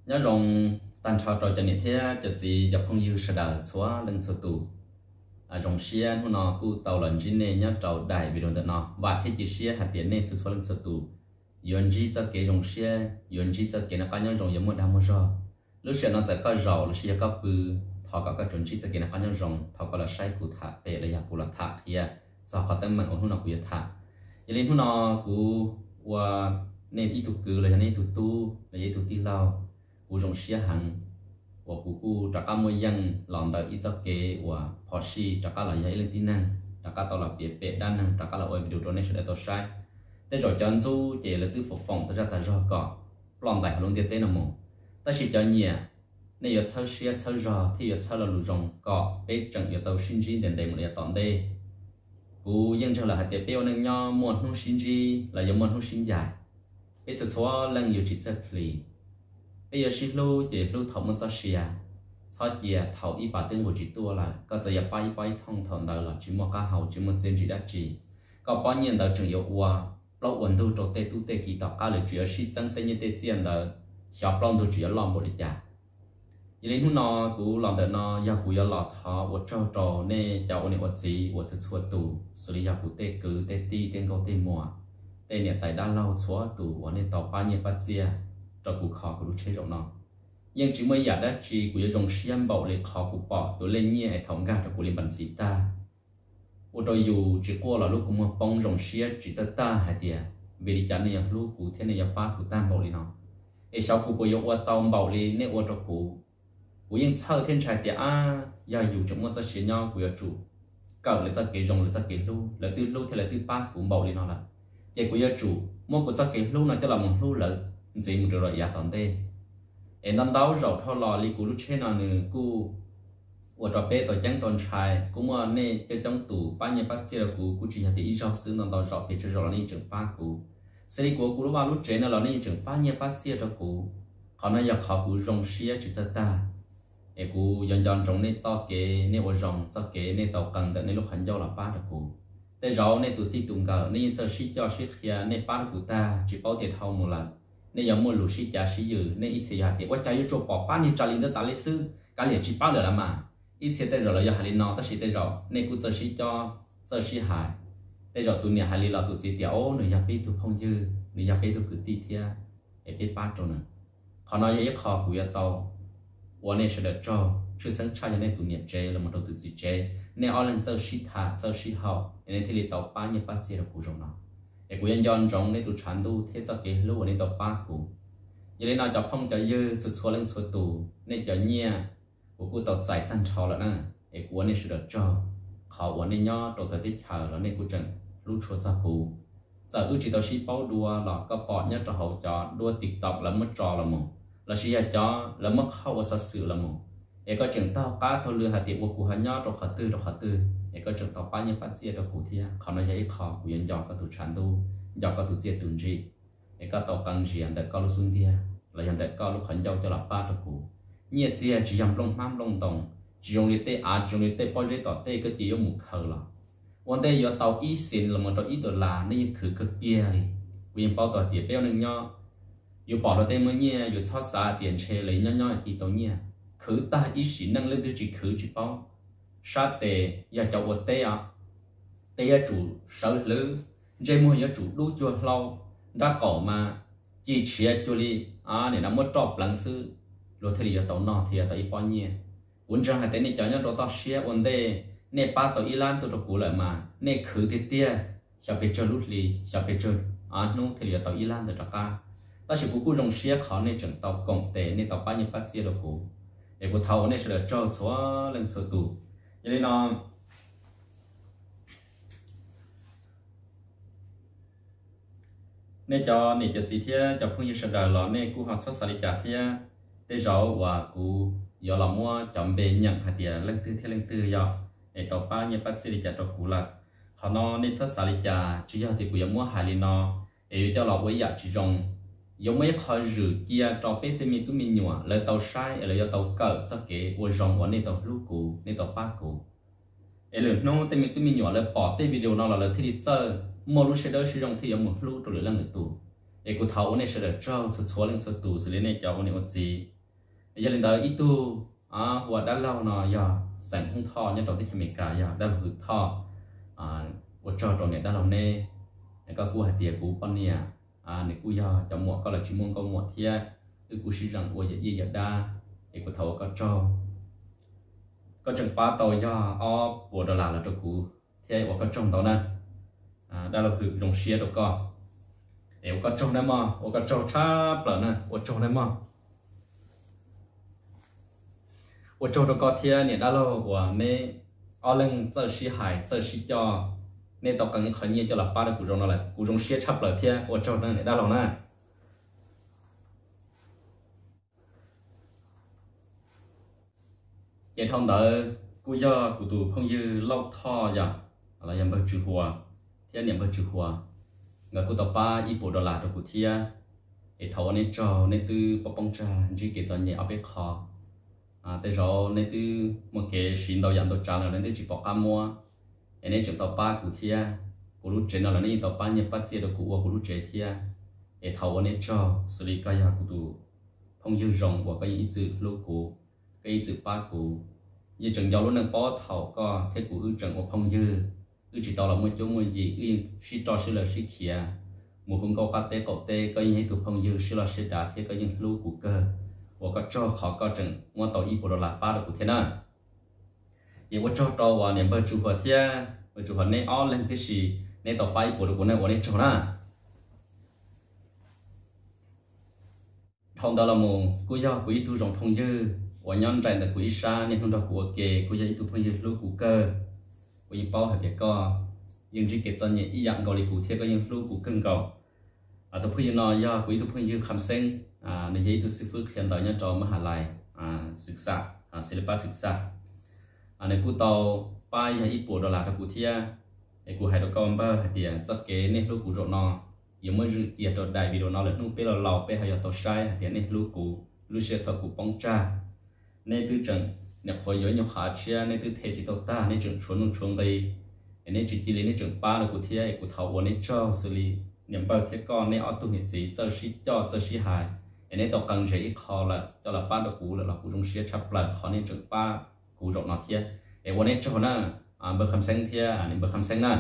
nhớ rong tan trao trò cho nhiệt thế cho gì dọc không yêu sợ đời xóa lên số tù rong xia nó nó cu tàu lần trên này nhớ trâu đại vì đồng nó và thế chỉ xia hạt tiền này xóa lên số tù yuan chỉ cho cái rong xia yuan chỉ cho cái nó có nhớ rong giống một đám một rò lúc xưa nó sẽ có rò lúc xia có bự thọ có cái chuẩn chỉ cho cái nó có nhớ rong thọ có là sai cụ thả về là cụ là thả kia do có tên mình ông nó cụ thả cho nên nó cụ và nên ít tụ cử là nên tụ tu là ít tụ ti lao cụ rong xia hàng và cụ trả cả mỗi dân làm đời ít cho kế và họ si trả cả là giấy lên tin năng trả cả tao là bể đan năng trả cả là ôi video đó này sẽ tao sai thế rồi cho anh du chỉ là tư phục phòng tao ra tao rõ cọ làm đại luôn tiền tên là mồ ta chỉ cho nhẹ này giờ chơi xia chơi rõ thì giờ chơi là lù rong cọ bể chẳng giờ tao xin chi đến đây một giờ tận đây cụ dân cho là hạt tiền béo năng nho muốn không xin chi là giờ muốn không xin dài bây giờ xóa lần nhiều chỉ chơi phì bây giờ xin lưu chỉ lưu thống một số xia sau kia thầu ít bà tên của chỉ tua là có giờ bay bay thông thường đó là chỉ một cá hậu chỉ một dân chỉ đã chỉ có bao nhiêu đó trường yêu qua lâu ổn tu trâu tê tu tê kỳ tạo cá là chỉ ở sĩ dân tê như tê tiền đó shop long tu chỉ ở làm một đi chả vậy nên nó cũng làm được nó giao cũng giao lọt họ một trâu trâu nè cháu này một gì một sự xua tù xử lý giao cũng tê cứ tê ti tê câu tê mùa tê này tại đã lâu xóa tù và nên tàu bao nhiêu bát chia cho cụ khó của lúc chế rộng nó nhưng chỉ mới giả đã chỉ của dòng xiêm bảo lệ khó cụ bỏ tôi lên nhẹ thống gà cho cụ lên bản sĩ ta ô tôi dù chỉ qua là lúc cũng một bông dòng xiêm chỉ cho ta hay tiệt vì đi chắn này lúc cụ thế này ba cụ tan bảo lệ nó ấy sau cụ bây giờ ô tàu bảo lệ nên ô cho cụ nhưng sau thiên trai tiệt giờ dù chúng nó sẽ xuyên nhau của chủ cỡ là cho cái dòng là cho cái lu là từ lu thì là từ ba cũng bảo lệ nó là vậy của chủ mua của cho cái lu nó cho là một lu lợi gì một rồi giả tận đây em đang đau rồi thôi lò li cú lúc trên nào nữa cú ở trò bé tôi chẳng toàn trai cú mà nè chơi trong tủ ba nhà bác chia là cú chỉ là tí rau xứ đang đau rồi bé chơi rồi nè chừng ba cú sẽ cú lúc ba lúc trên là nè chừng ba nhà bác chia cho cú họ nói giờ họ cú rong xía chỉ cho ta em cú dọn dọn trong nè cho cái nè ở rong cho cái nè tàu cần đợi nè lúc hành giao là ba được cú để rồi nè tụi chị tụng cờ nè cho xí cho xí kia nè ba của ta chỉ bao tiền thâu một lần nên giờ mua lúa xí giá xí dữ nên ít xí hạt tiền quá trái cho bỏ bán đi trả linh đó ta lấy sư cái liền chỉ bao được là mà ít xí tới rồi là giờ hạt linh nó ta xí tới rồi nên cũng giờ xí cho giờ xí hạt tới rồi tụi nhà hạt linh là tụi chị tiểu người nhà bé tụi không dư người nhà bé tụi cứ ti thia để bé bán cho nữa họ nói vậy họ cũng tàu và nên sẽ được cho chứ sáng cha cho nên tụi nhà chơi là một đầu tụi chị chơi nên ở lên giờ xí thả giờ xí hậu nên thì lấy tàu bán như bán gì là cũng giống nó để cô dân trong này tụi chán tu thế cho cái lúc này tụi ba cụ vậy nên nó cho phong cho dư cho xóa lên xóa tù nên cho nhia của cô tụi giải tan trò là nè để cô này sẽ được cho họ nên nhớ tụi giải tích chờ là nên cô chẳng lúc xóa cho cụ giờ ưu chỉ tụi sĩ bao đua là có bỏ nhất cho hậu cho đua TikTok là mất trò là một là sĩ cho là mất hậu sát sự là một để có chừng tao cá thôi lừa hạt tiệp của cụ hắn nhớ trong khát tư để có chừng tao bao nhiêu phát chia trong cụ thia họ nói vậy họ của dân dọn có tụ chán tu dọn có tụ chia tuần gì để có tao càng gì để có lúc xuân thia là dân để có lúc hắn dọn cho là ba trong cụ nhiệt chia chỉ dòng lông ham lông đồng chỉ dùng đi tê chỉ dùng đi tê bao nhiêu tao tê cái chỉ dùng một khờ làวันเดียวtao ít xin là một tao ít $,นี่คือcực kia đi vì bao tao tiệp béo nương nhau dù bỏ tao tê mới nhia dù xót xa tiền chơi lấy nhau thì tao nhia khử ta ý sĩ năng lên chỉ khử chỉ bao sát tệ ya cho vật tệ tệ chủ sở lư dây mua ya chủ đu chua lâu đã cỏ mà chỉ chia cho đi để nó mất trọc lăng sư rồi thì tàu nọ thì tàu bao nhiêu uốn ra hai tên này cho nhau đó tao xia vấn đề nè ba tàu Iran tụi nó lại mà nè khử thì tia sao bị cho lút lì sao bị cho nung thì tàu Iran tụi nó ta chỉ cú rong xia khó nè chẳng tàu cộng tệ nè tàu bao nhiêu phát xia đâu cú để cô thầu này sẽ được cho xóa lên số tù cho nên nó nên cho gì thế cho phương như sẽ đời là nên cô học xuất sắc trả thế để rồi và cô giờ là mua chọn bề nhận hạt tiền lên tư giờ để tàu ba như bác sĩ trả cho cô là họ nó nên xuất sắc trả chỉ cho thì cô giờ mua hạt liền nó để cho là với giá chỉ dùng giống mấy khó rửa chia cho bé tụi mình nhua lời tàu sai lời tàu cỡ cho cái ô rong ở nên tàu lú cũ nên tàu ba cũ lời nó tụi mình nhua lời bỏ tê video nó là lời thi chơi một lúc sẽ đỡ sử dụng thì một lúc rồi lần nữa tụ để cô thấu này sẽ được cho số lên số tụ xử lý này cho con này một gì giờ lên tới ít tu và đã lâu nó giờ sản không thọ nhất đầu tiên thì mình cả giờ đã hư thọ và cho trò này đã lâu nè có cú hạt tiền cú con nè này cú giờ trong một có là chỉ muốn có một thia cứ cú sĩ rằng của gì giờ đa thì cú thầu có chừng ba tàu giờ bộ đô la là cho cú thì và có trong tàu nè đã là hư dùng xe đâu có nếu có trong đấy mà có trong chắp là nè có trong đấy mà我做着高铁呢，到了我们20这是海这是叫那到刚很年叫了8的古中了，古中些差不了天，我做着呢，到了呢。vậy thông đỡ cú do cụ tụ phong dư lâu thọ giờ là yam bơ chữ hòa thiên niệm bơ chữ hòa người cụ tụ ba ít bộ đô la cho cụ thia để thầu nên cho nên từ bộ bông trà chỉ cái cho nhẹ ở bên kho tới rồi nên từ một cái xin đầu nhận đầu trả là nên từ chỉ bỏ cam mua nên chụp tàu ba cụ thia cụ lúc trên là nên tàu ba nhập bắt xe được cụ lúc trên thia để thầu nên cho xử lý cái cụ tụ phong dư rộng của cái ý chữ lúc cụ cái chữ ba cụ như trường giáo luôn đang bỏ thầu có thế cụ ư trường của phong dư ư chỉ tao là một chỗ một gì ư si to si là si kia một hôm câu cá tế cậu tế có những thuộc phong dư si là si đá thế có những lú cụ cơ và có cho họ có trường ngoan tàu y bộ đồ là ba được cụ thế nào vậy có cho tàu và niệm bơi chủ hợp thế bơi chủ hợp này all lên cái gì này tàu bay bộ đồ của này của này cho na thông đó là một cú do cú tu rộng phong dư và nhân trạng là quỹ sa nên không được của kề của dân tụ phong dư lưu cụ cơ của những bao hạt cái co nhưng chỉ cái chân nhẹ ý dạng gọi là cụ thể có những lưu cụ cân cầu tụ phong dư nó do quỹ tụ phong dư khám sinh nên giấy tụ sư phước hiện tại nhân trò mà hà lạiศึกษาศิลปะศึกษาในกูตอป้ายให้ญี่ปุ่นดอลลาร์กับกูเทียไอ้กูให้ดอกกอมเบอร์ให้เดียจักเก๋เนี่ยลูกกูโรนอยังไม่รู้เกียรติได้วิดีโอนอเลยนุ่งเปเราเราไปให้ยาตัวใช้ให้เดียเนี่ยลูกกูลูกเสียตัวกูป้องจ้าnên từ trận nhập khối giới nhập hạ chia nên từ thể chỉ tàu ta nên trận chuẩn chuẩn đây nên chỉ lấy nên trận ba là của thiên của thầu nên cho xử lý niệm bao thiết con nên ở tu hiện gì cho sĩ cho sĩ hài nên tàu cần dễ khó là cho là ba được cũ là cũ trong xe chấp là khó nên trận ba cũ rộng nó thiên để nên cho nó bậc khám sinh thiên nên bậc khám sinh nè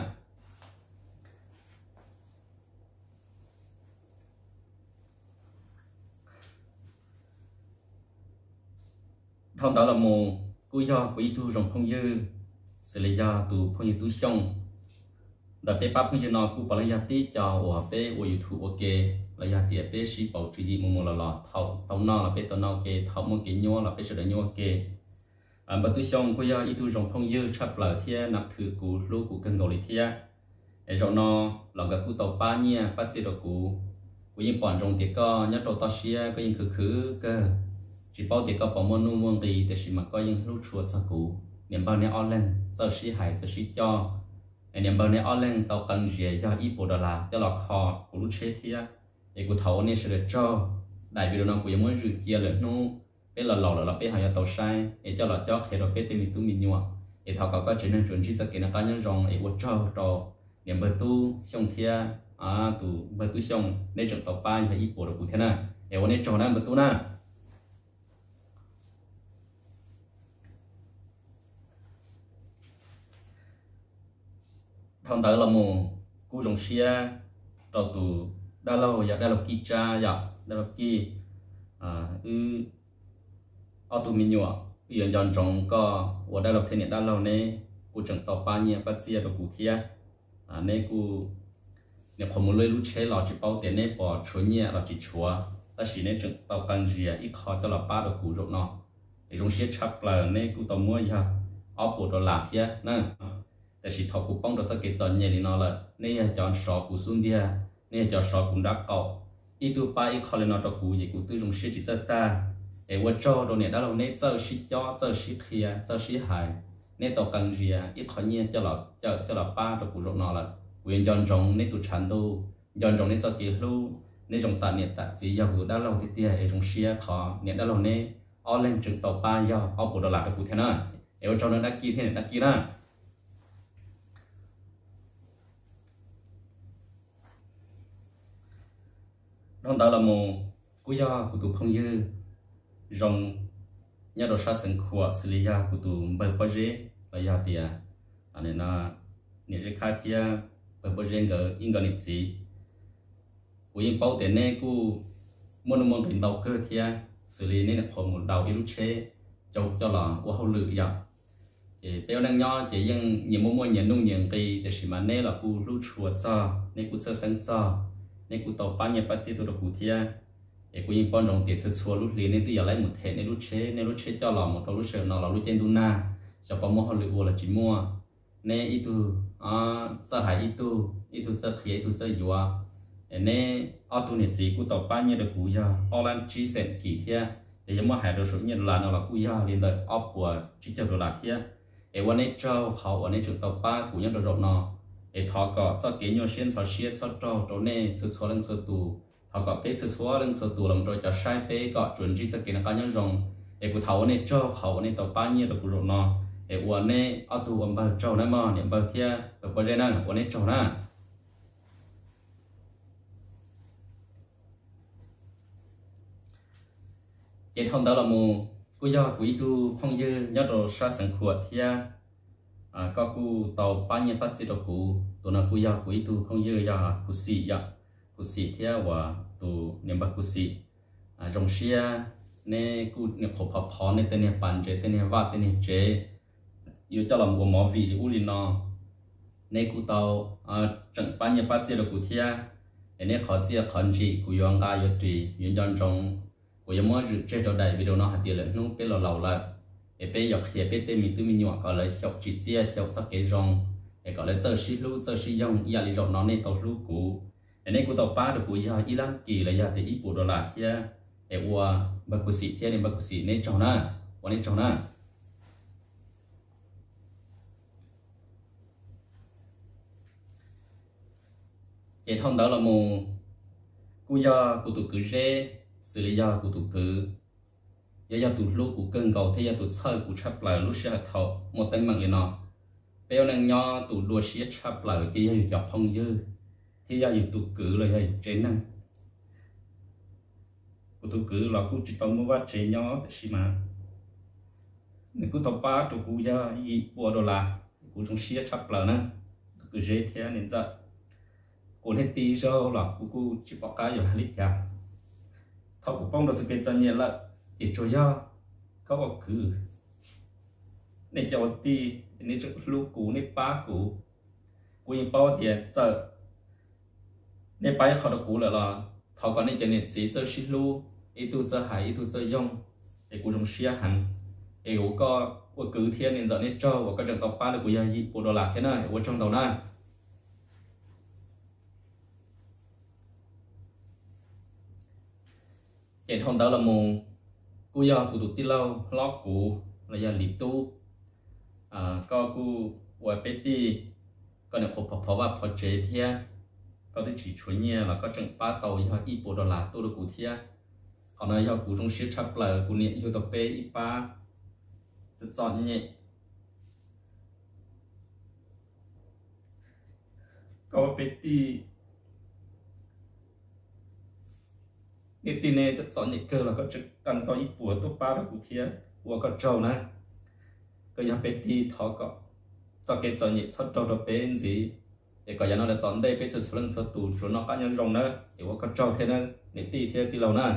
thông đó là một cú do của tu rộng phong dư xử lý do tu phong dư tu xong đặc biệt ba phong dư nó cú bảo là tí cho ở bên ở YouTube ok là gia tiệt bên sĩ bảo trì gì một là thầu tàu nó là bên tàu nó kê thầu một cái nhau là bên sự nhau kê mà tu xong cú do tu rộng phong dư chấp lại thiên nạp thử cú lúc cú cần gọi lý thiên rồi nó là cái cú tàu ba nhia bắt xe được cú những bọn trong tiệt co nhớ tàu tàu xe có những khứ cơ chỉ bao tiền có bảo môn nu môn gì để chỉ mà có những lúc chuột cho cũ niệm bao nhiêu online cho sĩ hải cho sĩ cho niệm bao nhiêu online tàu cần gì cho ít bộ đô la cho lọt kho của lúc chết thì để của thầu này sẽ được cho đại biểu nó của những món rượu chia lợi nu bây là lọt là bây giờ tàu sai để cho lọt cho khi đó bây tiền mình tu mình nhua để thầu có chỉ nên chuẩn chỉ cho cái nó cá nhân rong để của cho niệm bao tu xong thia tu bao tu xong nên chọn tàu ba cho ít bộ được cụ thế nào đểวันนี้cho nó bao tu na thông tới là một cú trồng xe đầu tù đa lâu giờ đa lâu kia cha giờ đa lâu kia ở tù mình nhọ bây giờ trồng có và đa lâu thế này đa lâu này cú trồng tàu ba nhẹ bắt xe được cú kia này cú nếu không muốn lấy lúa chế là chỉ bao tiền này bỏ chuối nhẹ là chỉ chuối ta chỉ nên trồng tàu cần gì ít khó cho là ba được cú rồi nó để trồng xe chắp là này cú tàu mua giờ ở bộ đồ lạc kia nèแต่สิทอกูป้องตัวสเก็ตจอนใหญ่ลีนอละนี่จอนสอกูซุนเดียนี่จอนสอกูดักเก่าอีตัวป้าอีคอเลนอตัวกูยี่กูตื้อลงเชื่อจิตตาว่าจอตัวเนี่ยได้เราเนี่ยเจ้าชิจ่อเจ้าชิเคลียเจ้าชิหายเนี่ยตัวกังเรียอีคอเนี่ยจะหลับป้าตัวกูรบนอละเวียนจอนจงเนี่ยตัวฉันดูจอนจงเนี่ยจะเกี่ยวรู้เนี่ยจงตัดเนี่ยตัดจียาหูได้เราที่เตี้ยจงเชียขอเนี่ยได้เราเนี่ยเอาเล่นจึงตัวป้ายาเอาปูดหลักกับกูเท่านั้นว่าจอนนั้นนักกีเท่านั้นนักกีน่ะđó là một cú do của tụ phong dư rong nhớ đồ sa sinh khua xử lý ya của tụ bờ bờ rễ là ya tiệt anh nên là những cái khai thia bờ bờ rễ ngờ in cái gì của những bao tiền này của môn hình đầu cơ thia xử lý nên là phần một đầu yêu chế cho là của hậu lự ya thì béo năng nho chỉ những nhiều môn nhiều nông nhiều cái để xí mà này là của lúa chua cho nên của sơ sinh cho nên của tàu bán nhiều bát chế tôi được của thia để của những con rồng tiền sơ chua lúa liền nên tôi giờ lấy một thẻ nên lúa chế cho là một đầu lúa sờ nào là lúa trên tuna cho bao món hậu lự là chỉ mua nên ít tu cho hải ít tu cho khía ít tu cho dừa nên ở tu này chỉ của tàu bán nhiều được của giờ Orlan chỉ sẽ kỳ thia để cho mọi hải đồ số nhiều là nào là của giờ liền tới ấp của chỉ cho đồ là thia đểวันนี้เจ้าเขาวันนี้จุดต่อป้ากูยังโดดนอทอก็เจ้าเกี่ยวเชียนชอเชียเจ้าเจ้าโดนเนี่ยชัวร์เรื่องชัวตูทอก็เป๊ะชัวร์เรื่องชัวตูลำโดยจะใช้เป๊ะก็จนจีจะกินกันยังรงกูเท่าวันนี้เจ้าเขาวันนี้ต่อป้าเนี่ยเรากูโดนนอวันนี้เอาตัววันเบอร์เจ้าได้มาเนี่ยเบอร์เทียแบบประเด็นนั้นวันนี้เจ้านะเจ้าทำได้ละมูกูยอกูตูพงยืนยอดเราชาสังขวดเทียก็กูต่อป้าเนี่ยปัจจิตกูตัวนั้นกูยอกูตูพงยืนยากูสีเทียว่าตัวเนี่ยบักกูสีจงเชียเนี่ยกูเนี่ยพอเนี่ยแต่เนี่ยปันเจแต่เนี่ยว่าแต่เนี่ยเจอยู่จะลำกูหมอวีอุลินอเนี่ยกูต่อจังป้าเนี่ยปัจจิตกูเทียเนี่ยขอเจียขอนจีกูยองกายยจียืนยันจงกูยังมั่วรึเจ้าใดวิดีโอน้องหัดเดียร์เลยนู้เป็นเราละเป็นหยอกเขียเป็นเต็มมีตัวมีหยวกก็เลยชกจีเจียชกสักเกจงก็เลยเจอชิลูเจอชิยงยาลิจงน้องในตัวลูกกูในกูตัวป้าเด็กกูยาอีลังกีเลยยาแต่อีปูดอลลาร์เทียวัวบักกุสิเทียในบักกุสิในจงน่ะวันนี้จงน่ะเจ้าท่องดาวละมูกูยากูตุกุเจxử lý do của tụ cử do tụ lúc của cơn cầu thế do tụ chơi của chấp lại lúc sẽ thọ một tên bằng gì nọ béo năng nho tụ đua sẽ chấp lại chỉ do chọc phong dư thì do tụ cử là do trên năng của tụ cử là cũng chỉ tông mua chế nho để xí mà nếu cũng tàu ba tụ cũng do gì bộ đồ là cũng trong sẽ chấp lại nè tụ cử dễ thế nên giờ còn hết tí rồi là cũng chỉ bỏ cái rồi hết chả thọ của phong được sự kiện chân nhẹ là chỉ cho do có một cứ để cho ti để cho lu cũ để ba cũ quy bao tiền chờ để bay khỏi được cũ là thọ còn để cho nên chỉ cho xí lu ít tu cho hải ít tu cho yong để cũ trong xia hàng để có cứ thiên nên giờ nên cho và có trường tàu ba được của gia gì bộ đồ lạc thế này ở trong tàu nàyเจ็ดห้องดาวละมูกูยอกูตุติเล่าล็อกกูระยะลิตู้ก็กูวัวเป็ดตีก็เนี่ยพอว่าพอเจเทียก็ได้chỉ chuối nhẹ là có chừng ba tàuยออีปูดอลลาร์ตัวกูเทียเขาเนี่ยยอกูจงเชื่อชับเลยกูเนี่ยอยู่ตัวเป้อีป้าจะจอดเนี่ยก็เป็ดตีนี่ตีเนี่ยจะสอนอย่างเกินแล้วก็จะกันต่ออีปัวตัวป้าตัวกูเทียปัวก็เจ้านะก็ยังเป็ดตีทอก็จะเกิดสอนอย่างชดเจ้าตัวเป็นสิเดี๋ยวก็ยังนั่นแหละตอนได้ไปสุดสุดสุดตูจนนอกกันยังรงนะเดี๋ยวก็เจ้าเท่านั้นเนี่ยตีเทียตีเรานะ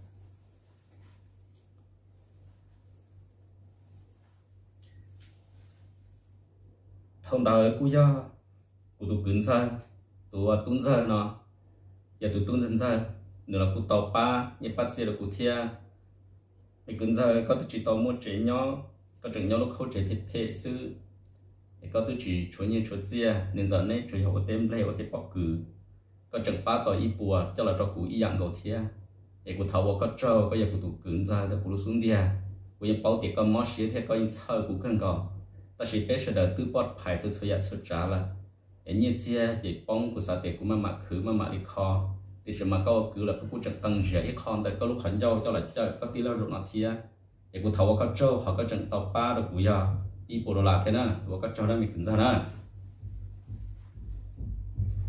thông đời cú ya cú tụ cứng ra tụ tuấn ra nó giờ tụ tuấn dân ra nữa là cú tàu ba nhật bắt xe là cú thia thì cứng ra có tụ chỉ tàu mua chế nhỏ có chừng nhỏ lúc không chế thịt sư thì có tụ chỉ chuối như chuối chia nên giờ này chuối học tem leo ở tem bọc cử có chừng ba tàu y bùa cho là cho cú y dạng đầu thia thì cú thầu có trâu có giờ cú tụ cứng ra để cú xuống đi cúยังbảo tiệc có món xía thế có những chơi cú cân gò ta chỉ biết sẽ đợi tư bọt phải cho chơi giặt chơi trả là như chia thì bông của sao tiệc của mà khử mà đi kho thì sẽ mà câu cứ là cái trận tăng rẻ ít kho tại có lúc khẩn dâu cho là chơi có tí là rụng nọ thia thì của thầu có trâu họ có trận tàu ba được của giờ đi bộ đồ lạc thế nè và có trâu đó mình cần ra nè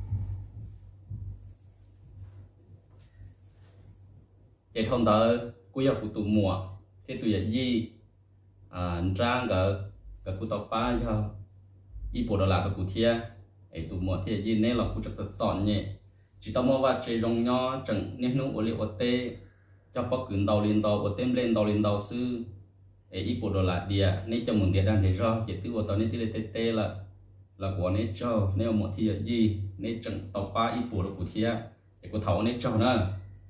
vậy thôn tới cú giờ cú tụ mùa thế tụ giờ gì trang cái cú tàu ba cho ít bộ đồ là cái cú thia ấy tụ mùa thế gì nên là cú chắc chọn nhẹ chỉ tao mua vào chơi rong nho chẳng nên nấu ô liu ô tê cho bóc cứng đầu lên đầu ô tem lên đầu sư ấy ít bộ đồ là địa nên cho mình địa đang để do chỉ tiêu tao nên tiêu lên tê là của nên cho nên một thì gì nên chẳng tàu ba ít bộ đồ của thia để của thầu nên cho nữa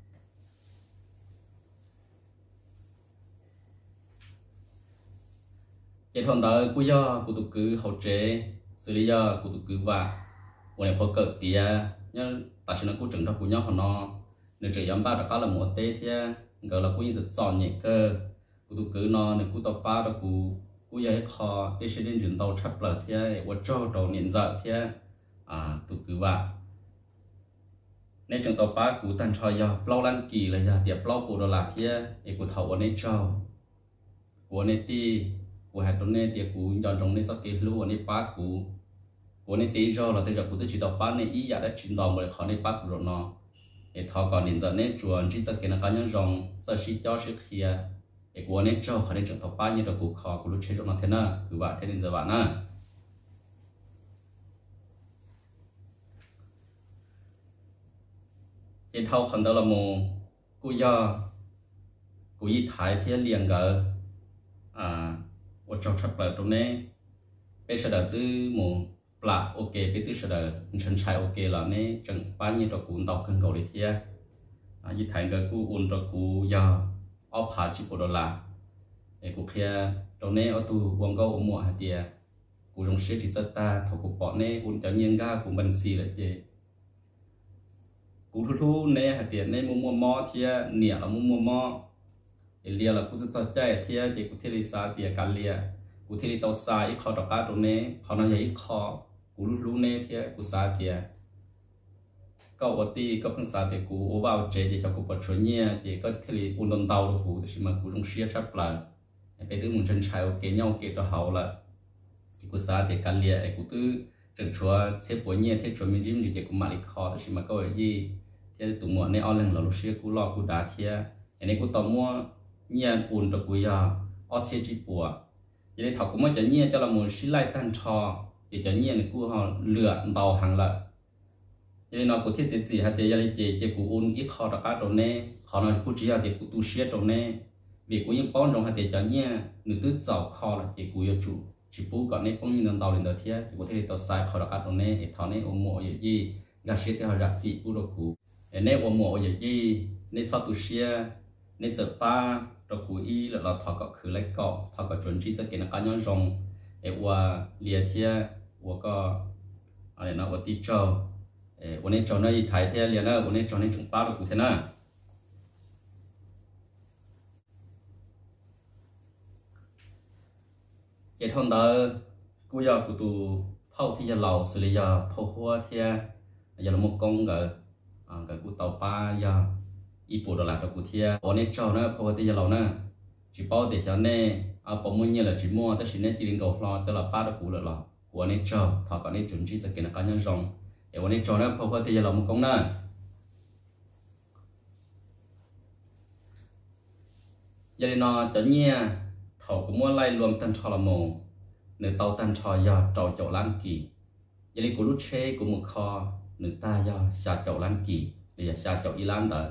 cái thằng đó cú do cú tụ cứ hậu chế xử lý do cú tụ cứ vàวันนี้พอเกิดเตียเนี่ยตัดสินกูจึงรับกูย่อหัวนอในใจย้ำบ้าแต่ก็ละหมดเตะเทียเกิดละกูยังจะจอนเนี่ยกูตัวกือนอในกูตัวป้าแต่กูยังให้คอได้ใช้เดินจุนเตาชับเลยเทียว่าเจ้าเตาเนี่ยจะเทียตัวกือว่าในจังเตาป้ากูตันชอยาเปล่าลันกี่เลยจ้ะเดี๋ยวเปล่าปูดอลาเทียไอ้กูเท่าวันนี้เจ้ากูในตีกูหายตรงนี้เดี๋ยวกูย้อนตรงนี้สักกี่รู้วันนี้ป้ากูวันนี้cho là tôi cũng chỉ đọc bán này ý đã chuyển động rồi họ này bắt rồi nó để thọ còn đến giờ này chuẩn chỉ cho cái nó cá nhân rong giờ chỉ cho sự kia để của này cho họ này chẳng thọ bán như là cụ họ của lúc chơi trong nó thế nào cứ vậy thế nên giờ bạn à cái thâu phần đó là một cụ ý thái thì liền gỡ ở trong sắp lại trong này bây giờ đầu tư một là ok bây giờ là chân trái ok là nè chẳng bao nhiêu đó cũng đọc cần cầu để thia như thành cái cú ôn đó cú giờ ốp hạ chỉ bộ là để cú kia trong này ở tu quăng câu ở mùa hạt tiề cú trong xe chỉ rất ta thầu cú bỏ nè ôn cho nhiên ga cú bận xì lại chứ cú thu nè hạt tiề nè mua mò thia nịa là mua mò để lia là cú rất chạy thia chỉ cú thia đi xa tiề cả lia cú thia đi tàu xa ít khó đọc cá trong này khó nói ít khó cú lúc nè thì cú xa thì câu ở ti câu phân xa thì cú ở vào chế thì cho cú bật chuẩn nhẹ thì có thể là ôn đòn tàu được cú thì mà cú trong xe chấp lại bây giờ muốn chân trái ok nhau ok cho hậu là cú xa thì cả lia cú cứ chân chúa xếp bối nhẹ thì chuẩn mình dính thì cú mà đi khó thì mà câu ở gì thì tụi muộn này online là lúc xe cú lo cú đá thì này cú tàu mua nhẹ ôn được cú ya ở xe chỉ bùa vậy thì thằng cú mới cho nhẹ cho là muốn xí lại tan trò để cho nhiên của họ lựa tàu hàng lợi, cho nên nó có thiết gì hay để gia đình chỉ của un ít họ đã đồ nè, họ nói của chỉ là để của tu sửa đồ nè, vì của những bón trong hay để cho nhiên nữ tứ giàu họ là chỉ của chủ, chỉ bố còn nè bón những tàu lên đầu thiết, chỉ có thể tàu sai họ đã đồ nè, để thọ nè ôm mộ gì, gà sét thì họ giặt chỉ bố đồ cụ, nè ôm mộ gì, nè sau tu sửa, nè chợ ba đồ cụ y là thọ có khử lấy cọ, thọ có chuẩn chỉ cho cái nó cá nhân rong, để qua liệt thiết我个那我地找我那找那一台天连了我那找那整八的股天呢cái thằng đó cú giờ cú tu phao thì giờ lầu xử lý giờ phao hoa thì giờ là một con cái cú tàu ba giờ ít bộ đồ lại cú thì ở đây trâu nữa phao thì giờ lầu nữa chỉ bao để cho nên bảo mua nhiều là chỉ mua tới xin nên chỉ định cầu lo tới là ba đó cú là lầu của này trâu thọ còn này chuẩn chỉ cho cái là cá nhân rong để của này trâu nó phao thì giờ là một con nữa giờ này nó cho nhẹ thầu cũng muốn lai luôn tan trò là mồ nửa tàu tan trò giờ trâu chậu lan kỳ giờ này của lút xe của một kho nửa ta giờ xả chậu lan kỳ để giờ xả chậu y lan đó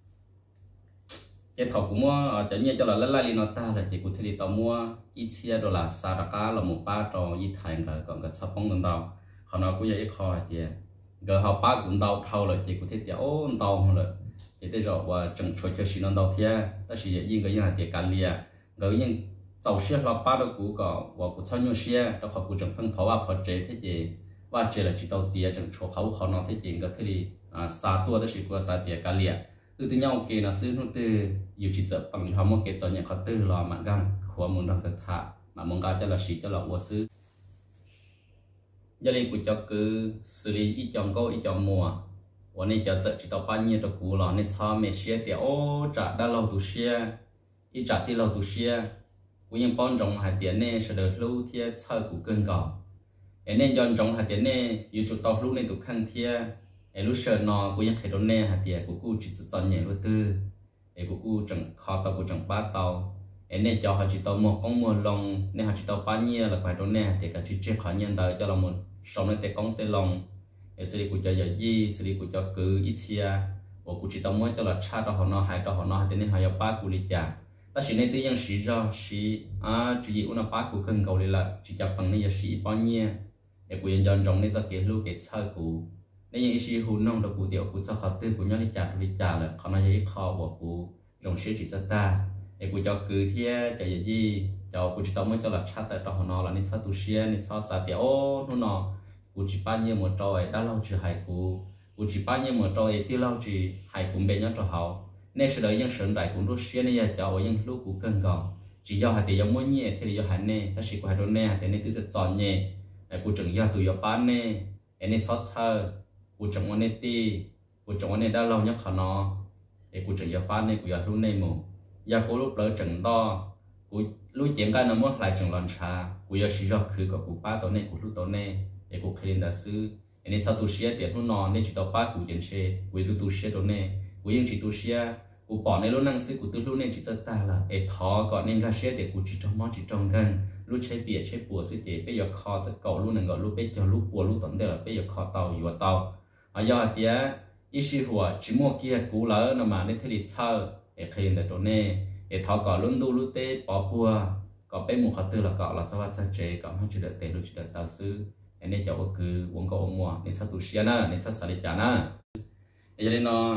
cái thầu cũng mua cho nhẹ cho là lai nó ta là chỉ của thế tàu mua ít xe đó là xả ra cá là một ba trò ít thành cả còn cái sắp bóng lên tàu họ nói cũng vậy kho thì giờ họ ba cũng tàu thâu là chỉ của thế tiểu ôn tàu rồi chỉ tới rồi và chẳng chơi chơi xin tàu thì ta chỉ yên cái nhà thì cả lia người nhưng tàu xe là ba đó cũng có và cũng sao nhiêu xe đó họ cũng chẳng phân phối và phát triển thế gì và chỉ là chỉ tàu tiền chẳng cho họ nói thế gì cái thế thì xa tua đó chỉ của xa tiền cả lia từ từ nhau kia là xứ nó từ nhiều chỉ sợ bằng họ một cái cho những họ từ là mạng gan của muốn đang thực thà mà muốn ra cho là xí cho là của xứ gia đình của cháu cứ xử lý ít chồng câu ít chồng mùaวันนี้จะchỉ tàu bao nhiêu đó cũ là nên cho mẹ xe thì ô trả đã lâu tu xe ít trả thì lâu tu xe cũng những bọn trong hai tiền này sẽ được lưu thì chơi của cơn gạo nên dọn trong hai tiền này yêu chuột tàu lưu nên tụ khăn thì lúc sợ nó cũng những cái đó này hai tiền của cô chỉ chọn nhẹ luôn tư cú chẳng khó tàu cú chẳng ba tàu nên cho họ chỉ tàu một con mua lồng nên họ chỉ tàu ba nhia là phải đó nè thì cả chỉ chết họ nhân đời cho là một sống nên tê công tê lồng xử lý cú cho giờ gì xử lý cú cho cứ ít chia và cú chỉ tàu mới cho là cha cho họ nó hay cho họ nó thì nên họ yêu ba cú đi chả ta chỉ nên tự nhiên xí ra xí chỉ gì uốn ba cú cần cầu đi là chỉ chập bằng này giờ xí bao nhiêu để cú nhân dân trong này ra cái lu cái chơi cú nên những xí hùn nông được cú tiểu cú cho họ tư cú nhau đi chả là họ nói gì khó bỏ cú trong xí chỉ cho ta để cú cho cứ thế cho gì cho cú chỉ tao mới cho là chat tại cho họ nó là nên sao tu xia nên sao sa tiểu nó nó cú chỉ bao nhiêu một trôi đã lâu chỉ hai cú chỉ bao nhiêu một trôi tiêu lâu chỉ hai cú bên nhau cho họ nên sự đời dân sinh đại cũng rất xia nên giờ cho dân lúc cú cần gọn chỉ do hai tỷ giống mỗi nhẹ thì do hai nè ta chỉ có hai đôi nè thì nên tự giật chọn nhẹ cú chừng do tụi do bán nè nên thoát sơ cú chừng món nè ti cú chừng món nè đã lâu nhất họ nó để cú chừng do bán nè cú do lúc này mù giờ cú lúc lỡ chừng to cú lúc chuyện cái nó muốn lại chừng lon trà cú do xí do khử cú ba tổ này cú lúc tổ này để cú khai lên đã sư nên sau tu xia tiền nó nọ nên chỉ tao ba cú chuyện xe cú tu xia tổ này cú yên chỉ tu xia cú bỏ này lúc năng sư cú từ lúc nên chỉ cho ta là để thọ còn nên ra xia để cú chỉ trong món chỉ trong gần lúc chơi bìa chơi bùa sư chế bây giờ kho sẽ cầu lúc này gọi lúc bây giờ lúc bùa lúc tận đây là bây giờ kho tàu vừa tàu giờ thì ý sư hùa chỉ mua kia cú lỡ nó mà nên thấy đi chơi để khai lên tổ này để thọ còn luôn đu lúc tê bỏ bùa còn bé một khóa tư là cọ là cho vào chơi chế còn không chỉ đợi tê lúc chỉ đợi tàu sư nên cháu có cứ uống có ôm mùa nên sao tu xia na nên sao xả đi chả na bây giờ nó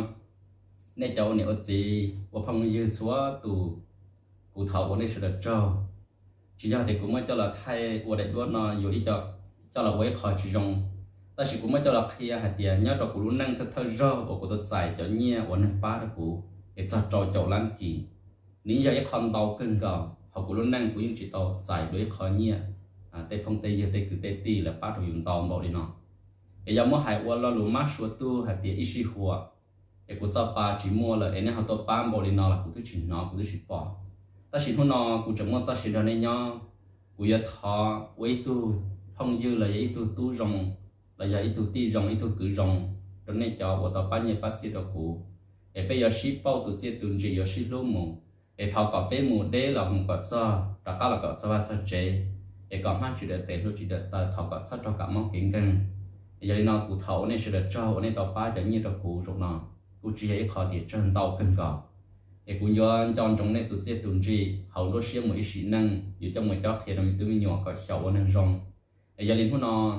nên cháu nếu gì và phong như xóa tù cụ thảo của nên sẽ được cho chỉ do thì cũng mới cho là thay của đại đua nó dù ý cho là quét khỏi chỉ dùng ta chỉ cũng mới cho là khi hạt tiền nhớ cho cụ luôn năng thật thơ rau và cụ tôi giải cho nhia và năng ba được cụ để cho cháu lăn kỳ nếu giờ cái con tàu cưng gạo họ cụ luôn năng của những chỉ tàu giải đối khỏi nhia tây phong tây giờ tây cứ tây ti là bắt đầu dùng tàu bảo đi nó bây giờ mới hại qua lo lúa mát số tu hạt tiền ít xí hùa để cụ cho ba chỉ mua là nên họ tôi bán bảo đi nó là cụ tôi chỉ nó cụ tôi chỉ bỏ ta chỉ muốn nó cụ chẳng muốn cho chỉ đó nên nhau cụ giờ thọ với tu phong dư là vậy tu rồng là vậy tu ti rồng tu cứ rồng đó nên cho bộ tàu bán nhiều bán chỉ đó cụ để bây giờ ship bao tu chỉ tu chỉ giờ ship luôn mù để thọ có bé mù đế là mù có cho đã có là có cho cho chế để có mang chỉ được tiền thôi chỉ được tờ thọ có cho cả mong kính cân giờ nó cụ thọ nên chỉ được cho nên tàu bán cho nhiều đó cụ rồi nó cụ chỉ hay khó thì chân tàu cân gạo để cụ do chọn trong này tụi chết tụi gì hậu đôi xiêm một ít sĩ năng dù trong một chót thì nó tụi mình nhỏ có sầu năng rong để gia đình của nó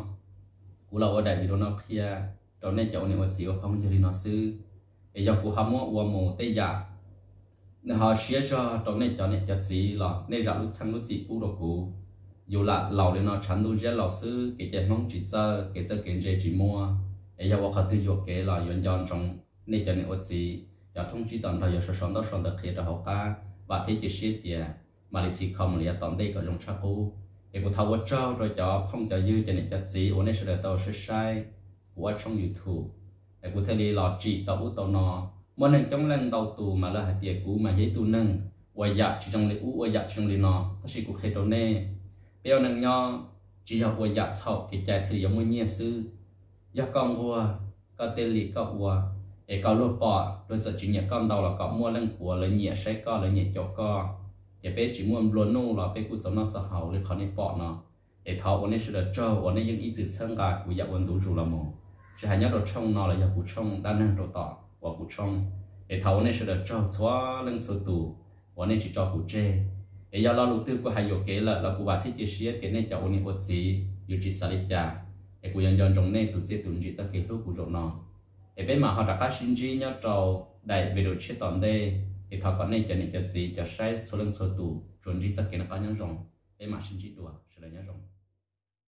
cụ là ở đại vì nó kia trong này chọn này một chiều không gia đình nó sư để do cụ hâm mộ mồ tây giả nên họ xé cho trong này chọn này cho gì là nên ra lúc sang lúc gì cũng được cụ dù là lầu để nó chắn đôi lão sư cái chuyện mong chỉ cho cái chỉ mua để do họ tự dụng cái là dọn dọn trong nên cho nên ở gì giờ thông chí tận thời giờ sống đó sống được khi đó học ca và thế chỉ xí tiền mà lại chỉ không là tận đây có dùng chắc cũ thì của thầu trao rồi cho không cho dư cho nên cho gì ở đây sẽ được tàu sẽ sai của trong YouTube để của thầy đi lọt chỉ tàu tàu nọ mỗi lần trong lần tàu tù mà là hạt tiền cũ mà giấy tu nâng quay dạ chỉ trong lấy ú quay dạ trong lấy nọ ta chỉ của khi đó nè béo nâng nho chỉ học quay dạ sau cái trái thì giống như nhẹ sư do con vua có tên lý có vua để có lúa bò rồi giờ chỉ nhẹ con đầu là có mua lần của lấy nhẹ sấy co lấy nhẹ cho co để bé chỉ mua luôn nô là bé cũng giống nóจะhậu lấy con này bò nó để tháoวันนี้是的这วันนี้ยังอี直撑个古要温度住了么是还要到冲nó là要补充单能到ต่อว่า补充để tháoวันนี้是的这错能错度วันนี้只找补这để要 lo đầu tư của hai kế là của bà thích chia sẻ cái này choวันนี้ว่าgìอยู่ที่สลิดจ้าđể của dân dân trong này tụi chế tụi chỉ ta kế lúc của rồi nó để bên mà họ đã có sinh trí nhớ trâu đại về đồ chế toàn đây thì họ có nên cho nên cho gì cho sai số lượng số tụ chuẩn chỉ cho cái nó có nhân rộng bên mà sinh trí đùa sẽ là nhân rộng